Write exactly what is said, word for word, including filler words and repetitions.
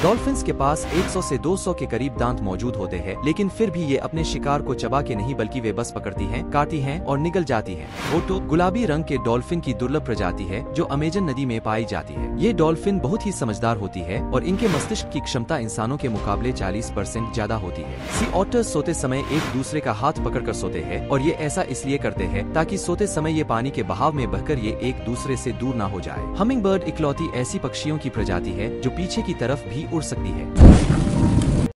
Dolphins के पास सौ से दो सौ के करीब दांत मौजूद होते हैं, लेकिन फिर भी ये अपने शिकार को चबा के नहीं बल्कि वे बस पकड़ती हैं, काटती हैं और निगल जाती हैं। ओटो गुलाबी रंग के डॉल्फिन की दुर्लभ प्रजाति है जो अमेजन नदी में पाई जाती है। ये डॉल्फिन बहुत ही समझदार होती है और इनके मस्तिष्क की क्षमता इंसानों के मुकाबले चालीस परसेंट ज्यादा होती है। सी ऑटर्स सोते समय एक दूसरे का हाथ पकड़कर सोते हैं और ये ऐसा इसलिए करते हैं ताकि सोते समय ये पानी के बहाव में बहकर ये एक दूसरे से दूर न हो जाए। हमिंग बर्ड इकलौती ऐसी पक्षियों की प्रजाति है जो पीछे की तरफ भी उड़ सकती है।